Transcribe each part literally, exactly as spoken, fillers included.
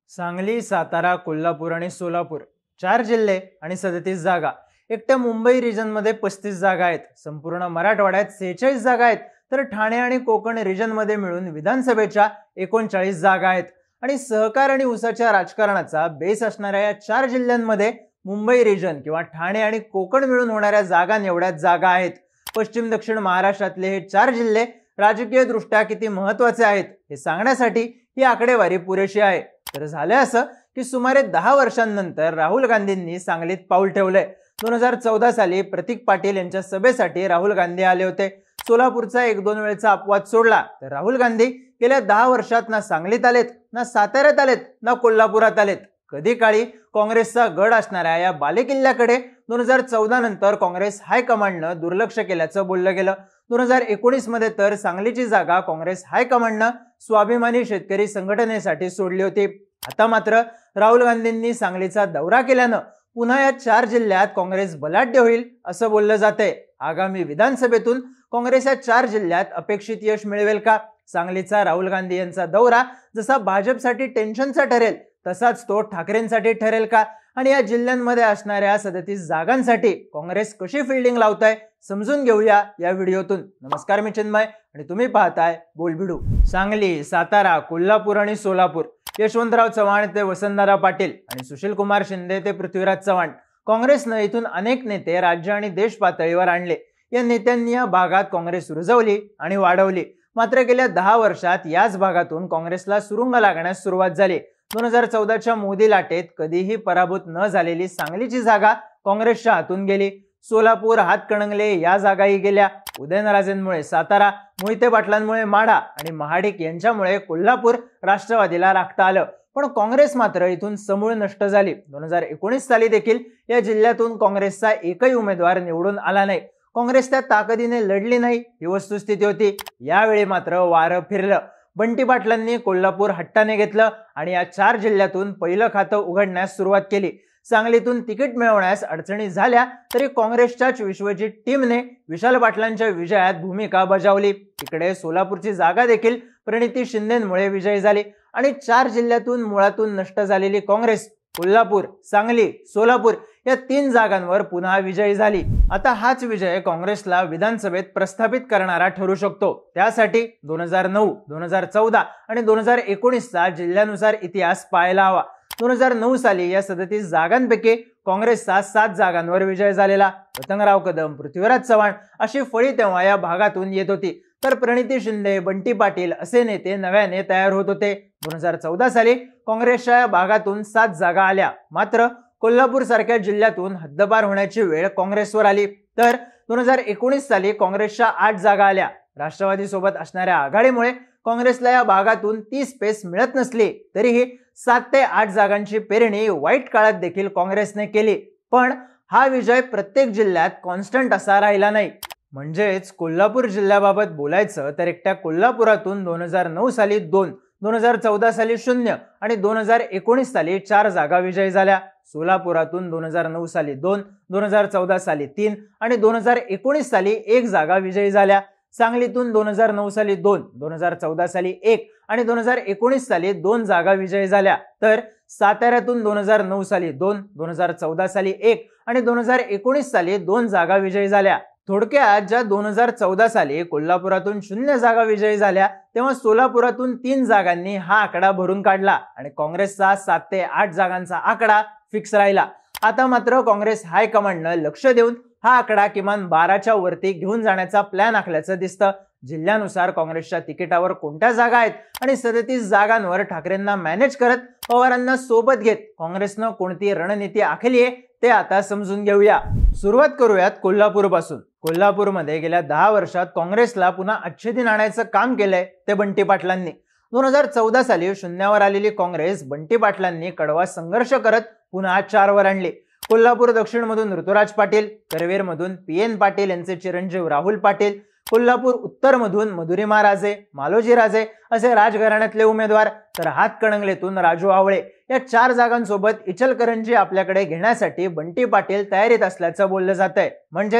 सांगली, सातारा, कोल्हापूर आणि सोलापूर चार जिल्हे आणि सदतीस जागा. एकट्या मुंबई रिजनमध्ये पस्तीस जागा आहेत. संपूर्ण मराठवाड्यात सेहेचाळीस जागा आहेत. तर ठाणे आणि कोकण रिजनमध्ये मिळून विधानसभेच्या एकोणचाळीस जागा आहेत. आणि सहकार आणि ऊसाच्या राजकारणाचा बेस असणाऱ्या या चार जिल्ह्यांमध्ये मुंबई रिजन किंवा ठाणे आणि कोकण मिळून होणाऱ्या जागा निवड्यात जागा आहेत. पश्चिम दक्षिण महाराष्ट्रातले हे चार जिल्हे राजकीय दृष्ट्या किती महत्त्वाचे आहेत हे सांगण्यासाठी ही आकडेवारी पुरेशी आहे. तर झाले असं की सुमारे दहा वर्षांनंतर राहुल गांधींनी सांगलीत पाऊल ठेवलंय. दोन हजार चौदा साली प्रतीक पाटील यांच्या सभेसाठी राहुल गांधी आले होते. सोलापूरचा एक दोन वेळचा अपवाद सोडला तर राहुल गांधी गेल्या दहा वर्षात ना सांगलीत आलेत, ना साताऱ्यात आलेत, ना कोल्हापुरात आलेत. कधी काळी काँग्रेसचा गड असणाऱ्या या बालेकिल्ल्याकडे दोन हजार चौदा नंतर काँग्रेस हायकमांडनं दुर्लक्ष केल्याचं बोललं गेलं. दोन हजार एकोणीस मध्ये तर सांगलीची जागा काँग्रेस हायकमांडनं स्वाभिमानी शेतकरी संघटनेसाठी सोडली होती. आता मात्र राहुल गांधींनी सांगलीचा दौरा केल्यानं पुन्हा या चार जिल्ह्यात काँग्रेस बलाढ्य होईल असं बोललं जातंय. आगामी विधानसभेतून काँग्रेस या चार जिल्ह्यात अपेक्षित यश मिळवेल का? सांगलीचा राहुल गांधी यांचा दौरा जसा भाजपसाठी टेन्शनचा ठरेल तसाच तो ठाकरेंसाठी ठरेल का? आणि या जिल्ह्यांमध्ये असणाऱ्या सदतीस जागांसाठी काँग्रेस कशी फिल्डिंग लावताय समजून घेऊया या व्हिडिओतून. नमस्कार, मी चिन्मय आणि तुम्ही पाहताय बोलबिडू. सांगली, सातारा, कोल्हापूर आणि सोलापूर, यशवंतराव चव्हाण ते वसंतदादा पाटील आणि सुशील कुमार शिंदे ते पृथ्वीराज चव्हाण, काँग्रेसनं इथून अनेक नेते राज्य आणि देश पातळीवर आणले. या नेत्यांनी या भागात काँग्रेस रुजवली आणि वाढवली. मात्र गेल्या दहा वर्षात याच भागातून काँग्रेसला सुरुंग लागण्यास सुरुवात झाली. दोन हजार चौदाच्या मोदी लाटेत कधीही पराभूत न झालेली सांगलीची जागा काँग्रेसच्या हातून गेली. सोलापूर, हातकणंगले या जागाही गेल्या. उदयनराजेंमुळे सातारा, मोहिते पाटलांमुळे माढा आणि महाडिक यांच्यामुळे कोल्हापूर राष्ट्रवादीला राखता आलं. पण काँग्रेस मात्र इथून समूळ नष्ट झाली. दोन हजार एकोणीस साली देखील या जिल्ह्यातून काँग्रेसचा एकही उमेदवार निवडून आला नाही. काँग्रेस त्या ताकदीने लढली नाही ही वस्तुस्थिती होती. यावेळी मात्र वारं फिरलं. बंटी पाटलांनी कोल्हापूर हट्टाने घेतलं आणि या चार जिल्ह्यातून पहिलं खातं उघडण्यास सुरुवात केली. सांगलीतून तिकीट मिळवण्यास अडचणी झाल्या तरी काँग्रेसच्याच विश्वजित टीमने विशाल पाटलांच्या विजयात भूमिका बजावली. इकडे सोलापूरची जागा देखील प्रणिती शिंदेमुळे विजयी झाली आणि चार जिल्ह्यातून मुळातून नष्ट झालेली काँग्रेस कोल्हापूर, सांगली, सोलापूर या तीन जागांवर पुन्हा विजयी झाली. आता हाच विजय काँग्रेसला विधानसभेत प्रस्थापित करणारा ठरू शकतो. त्यासाठी दोन हजार नऊ, दोन हजार चौदा आणि दोन हजार एकोणीसचा जिल्ह्यानुसार इतिहास पाहायला हवा. दोन हजार नऊ साली या सदतीस जागांपैकी काँग्रेसचा सात जागांवर विजय झालेला. पतंगराव कदम, पृथ्वीराज चव्हाण अशी फळी तेव्हा या भागातून येत होती. तर प्रणिती शिंदे, बंटी पाटील असे नेते नव्याने तयार होत होते. दोन हजार चौदा साली काँग्रेसच्या या भागातून सात जागा आल्या. मात्र कोल्हापूर सारख्या जिल्ह्यातून हद्दपार होण्याची वेळ काँग्रेसवर आली. तर दोन हजार एकोणीस साली काँग्रेसच्या आठ जागा आल्या. राष्ट्रवादी सोबत असणाऱ्या आघाडीमुळे काँग्रेसला या भागातून ती स्पेस मिळत नसली तरीही सात ते आठ जागांची पेरणी वाईट काळात देखील काँग्रेसने केली. पण हा विजय प्रत्येक जिल्ह्यात कॉन्स्टंट असा राहिला नाही. म्हणजेच कोल्हापूर जिल्ह्याबाबत बोलायचं तर एकट्या कोल्हापुरातून दोन हजार नऊ साली दोन, दोन हजार चौदा साली शून्य आणि दोन हजार एकोणीस साली चार जागा विजयी झाल्या. सोलापुरातून दोन हजार नऊ साली दोन, दोन हजार चौदा साली तीन आणि दोन हजार एकोणीस साली एक जागा विजयी झाल्या. सांगलीतून दोन हजार नऊ साली दोन, दोन हजार चौदा साली एक आणि दोन हजार एकोणीस साली दोन जागा विजयी झाल्या. तर साताऱ्यातून दोन हजार नऊ साली दोन, दोन हजार चौदा साली एक आणि दोन हजार एकोणीस साली दोन जागा विजयी झाल्या. थोडक्यात ज्या दोन हजार चौदा साली कोल्हापुरातून शून्य जागा विजयी झाल्या तेव्हा सोलापुरातून तीन जागांनी हा आकडा भरून काढला आणि काँग्रेसचा सात ते आठ जागांचा आकडा फिक्स राहिला. आता मात्र काँग्रेस हायकमांडनं लक्ष देऊन हा आकडा किमान बाराच्या वरती घेऊन जाण्याचा प्लॅन आखल्याचं दिसतं. जिल्ह्यानुसार काँग्रेसच्या तिकिटावर कोणत्या जागा आहेत आणि सदतीस जागांवर ठाकरेंना मॅनेज करत पवारांना सोबत घेत काँग्रेसनं कोणती रणनीती आखली आहे ते आता समजून घेऊया. सुरुवात करूयात कोल्हापूर पासून. कोल्हापूरमध्ये गेल्या दहा वर्षात काँग्रेसला पुन्हा अच्छे दिन आणायचं काम केलंय ते बंटी पाटलांनी. दोन हजार चौदा साली शून्यावर आलेली काँग्रेस बंटी पाटलांनी कडवा संघर्ष करत पुन्हा चारवर आणली. कोल्हापूर दक्षिण मधून ऋतुराज पाटील, करवीर मधून पी एन पाटील यांचे चिरंजीव राहुल पाटील, कोल्हापूर उत्तर मधून मधुरिमा राजे, मालोजी राजे असे राजघराण्यातले उमेदवार, तर हातकणंगलेतून राजू आवळे या चार जागांसोबत इचलकरंजी आपल्याकडे घेण्यासाठी बंटी पाटील तयारीत असल्याचं बोललं जातंय. म्हणजेच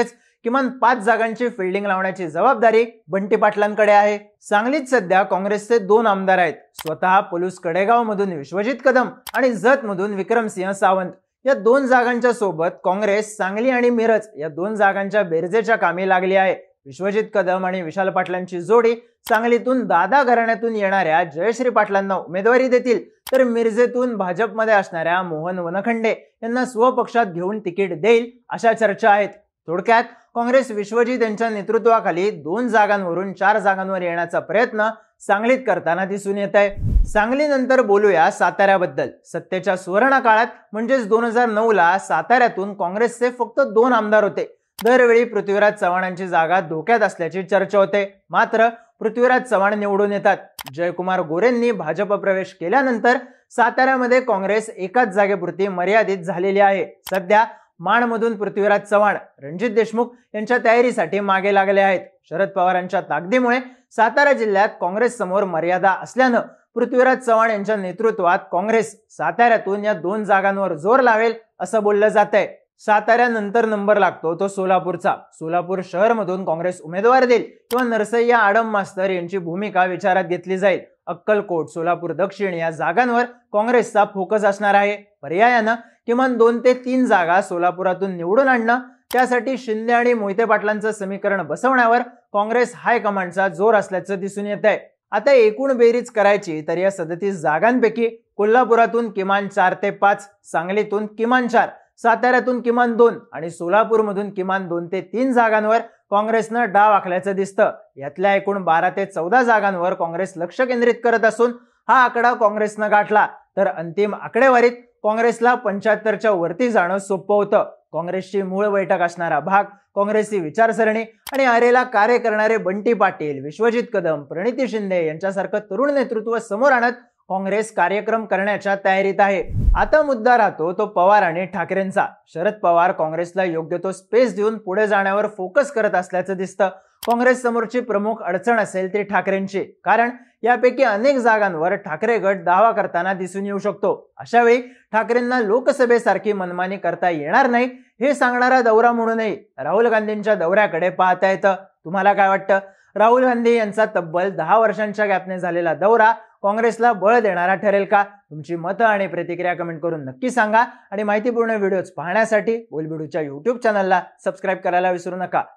किमान पाच जागांची फिल्डिंग लावण्याची जबाबदारी बंटी पाटलांकडे आहे। सांगलीत सध्या काँग्रेसचे दोन आमदार आहेत, स्वतः पलूस कडेगाव मधून विश्वजित कदम आणि जत मधून विक्रमसिंह सावंत। या दोन जागांच्या सोबत काँग्रेस सांगली आणि मिरज या दोन जागांच्या बेरजेच्या कामी लागली आहे। विश्वजित कदम आणि विशाल पाटलांची जोडी सांगलीतून दादा घराण्यातून येणाऱ्या जयश्री पाटलांना उमेदवारी देतील, तर मिरजेतून भाजपमध्ये असणाऱ्या मोहन वनखंडे यांना स्वपक्षात घेऊन तिकीट देईल अशा चर्चा आहेत। थोडक्यात काँग्रेस विश्वजित यांच्या नेतृत्वाखाली दोन जागांवरून चार जागांवर येण्याचा प्रयत्न सांगलीत करताना दिसून येत आहे। सांगलीनंतर बोलूया साताऱ्याबद्दल। सत्तेच्या सुवर्ण काळात म्हणजेच दोन हजार नऊ ला साताऱ्यातून काँग्रेसचे फक्त दोन आमदार होते। दरवेळी पृथ्वीराज चव्हाणांची जागा धोक्यात असल्याची चर्चा होते, मात्र पृथ्वीराज चव्हाण निवडून येतात। जयकुमार गोरेंनी भाजप प्रवेश केल्यानंतर साताऱ्यामध्ये काँग्रेस एकाच जागेपुरती मर्यादित झालेली आहे। सध्या माणमधून पृथ्वीराज चव्हाण, रणजित देशमुख यांच्या तयारीसाठी मागे लागले आहेत। शरद पवारांच्या ताकदीमुळे सातारा जिल्ह्यात काँग्रेस समोर मर्यादा असल्यानं पृथ्वीराज चव्हाण यांच्या नेतृत्वात काँग्रेस साताऱ्यातून या दोन जागांवर जोर लावेल असं बोललं जात आहे। साताऱ्यानंतर नंबर लागतो तो सोलापूरचा। सोलापूर शहर मधून काँग्रेस उमेदवार देईल किंवा नरसय्या आडम मास्तर यांची भूमिका विचारात घेतली जाईल। अक्कलकोट, सोलापूर दक्षिण या जागांवर काँग्रेसचा फोकस असणार आहे। पर्यायानं किमान दोन ते तीन जागा सोलापुरातून निवडून आणणं, त्यासाठी शिंदे आणि मोहिते पाटलांचं समीकरण बसवण्यावर काँग्रेस हायकमांडचा जोर असल्याचं दिसून येत आहे। आता एकूण बेरीज करायची तर या सदतीस जागांपैकी कोल्हापुरातून किमान चार ते पाच, सांगलीतून किमान चार, साताऱ्यातून किमान दोन आणि सोलापूरमधून किमान दोन ते तीन जागांवर काँग्रेसनं डाव आखल्याचं दिसतं। यातल्या एकूण बारा ते चौदा जागांवर काँग्रेस लक्ष केंद्रित करत असून हा आकडा काँग्रेसनं गाठला तर अंतिम आकडेवारीत काँग्रेसला पंच्याहत्तरच्या वरती जाणं सोपं होतं। काँग्रेसची मूळ बैठक असणारा भाग, काँग्रेसची विचारसरणी आणि आरेला कार्य करणारे बंटी पाटील, विश्वजित कदम, प्रणिती शिंदे यांच्यासारखं तरुण नेतृत्व समोर आणत काँग्रेस कार्यक्रम करण्याच्या तयारीत आहे। आता मुद्दा राहतो तो पवार आणि ठाकरेंचा। शरद पवार काँग्रेसला योग्य तो स्पेस देऊन पुढे जाण्यावर फोकस करत असल्याचं दिसतं। काँग्रेस समोरची प्रमुख अडचण असेल ती ठाकरेंची, कारण यापैकी अनेक जागांवर ठाकरे गट दावा करताना दिसून येऊ शकतो। अशा वेळी ठाकरेंना लोकसभेसारखी मनमानी करता येणार नाही हे सांगणारा दौरा म्हणूनही राहुल गांधींच्या दौऱ्याकडे पाहता येतं। तुम्हाला काय वाटतं? राहुल गांधी यांचा तब्बल दहा वर्षांच्या गॅपने झालेला दौरा काँग्रेसला बळ देणारा ठरेल का? तुमची मतं आणि प्रतिक्रिया कमेंट करून नक्की सांगा आणि माहितीपूर्ण व्हिडिओज पाहण्यासाठी बोलबिडूच्या यूट्यूब चॅनलला सबस्क्राईब करायला विसरू नका।